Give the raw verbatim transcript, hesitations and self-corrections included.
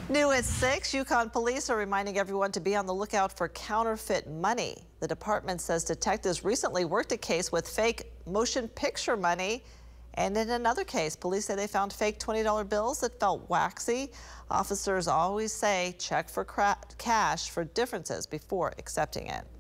New at six, Yukon Police are reminding everyone to be on the lookout for counterfeit money. The department says detectives recently worked a case with fake motion picture money. And in another case, police say they found fake twenty dollar bills that felt waxy. Officers always say check for cash for differences before accepting it.